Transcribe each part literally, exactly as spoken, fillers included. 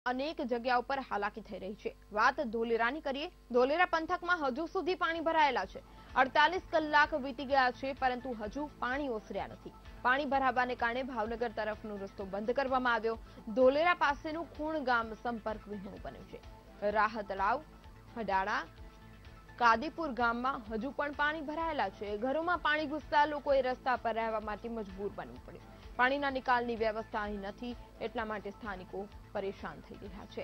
અનેક જગ્યાઓ પર હાલાકી થઈ રહી છે। વાત ધોલેરાની કરીએ। ધોલેરા પંથકમાં હજુ સુધી પાણી ભરાયેલા છે। અડતાલીસ કલાક વીતી ગયા છે, પરંતુ હજુ પાણી ઓસર્યા નથી। પાણી ભરાવાને કારણે ભાવનગર તરફનો રસ્તો બંધ કરવામાં આવ્યો। ધોલેરા પાસેનું ખૂણ ગામ સંપર્ક વિહોણું બન્યું છે। રાહ તળાવ, હડાળા, કાદીપુર ગામમાં હજુ પણ પાણી ભરાયેલા છે। ઘરોમાં પાણી ઘૂસતા લોકોએ રસ્તા પર રહેવા માટે મજબૂર બનવું પડ્યું। પાણીના નિકાલની વ્યવસ્થા અહીં નથી, એટલા માટે સ્થાનિકો પરેશાન થઈ રહ્યા છે।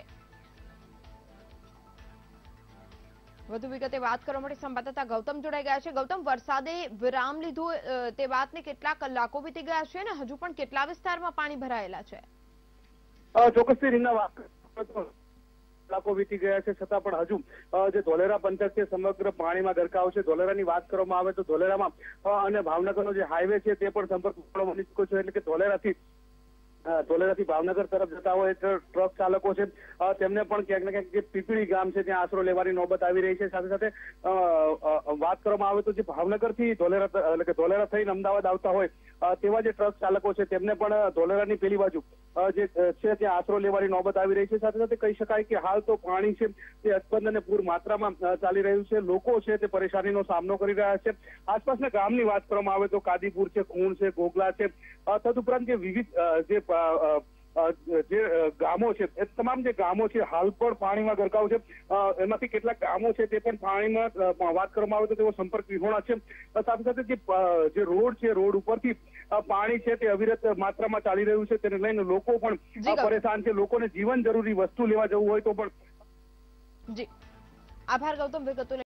વધુ વિગતે વાત કરવા માટે સંવાદદાતા ગૌતમ જોડાઈ ગયા છે। ગૌતમ, વરસાદે વિરામ લીધો તે વાતને કેટલા કલાકો વીતી ગયા છે અને હજુ પણ કેટલા વિસ્તારમાં પાણી ભરાયેલા છે? ચોક્કસથી રીના વાત કલાકો વીતી ગયા છે, છતાં પણ હજુ જે ધોલેરા પંથક છે સમગ્ર પાણીમાં ગરકાવ છે। ધોલેરાની વાત કરવામાં આવે તો ધોલેરામાં અને ભાવનગરનો જે હાઈવે છે તે પણ સંપર્ક બની ચૂક્યો છે, એટલે કે ધોલેરાથી ધોલેરાથી ભાવનગર તરફ જતા હોય ટ્રક ચાલકો છે તેમને પણ ક્યાંક ને ક્યાંક જે પીપળી ગામ છે ત્યાં આશરો લેવાની નોબત આવી રહી છે। સાથે સાથે વાત કરવામાં આવે તો જે ભાવનગરથી ધોલેરા એટલે કે ધોલેરા થઈને અમદાવાદ આવતા હોય તેવા જે ટ્રક ચાલકો છે તેમને પણ ધોલેરાની પેલી બાજુ જે છે ત્યાં આશરો લેવાની નોબત આવી રહી છે। સાથે સાથે કહી શકાય કે હાલ તો પાણી છે તે અસ્પંદ અને પૂર માત્રામાં ચાલી રહ્યું છે। લોકો છે તે પરેશાનીનો સામનો કરી રહ્યા છે। આસપાસના ગામની વાત કરવામાં આવે તો કાદીપુર છે, ખૂણ છે, ઘોઘલા છે, તદુપરાંત જે વિવિધ જે જે ગામો છે એ તમામ જે ગામો છે હાલ પણ પાણીમાં ગરકાવ છે। એમાંથી કેટલાક ગામો છે તે પણ પાણીમાં વાત કરવામાં આવે તો તેઓ સંપર્ક વિહોણા છે। સાથે સાથે જે રોડ છે રોડ ઉપરથી પાણી છે તે અવિરત માત્રામાં ચાલી રહ્યું છે, તેને લઈને લોકો પણ પરેશાન છે। લોકોને જીવન જરૂરી વસ્તુ લેવા જવું હોય તો પણ જી આભાર ગૌતમ વિગતો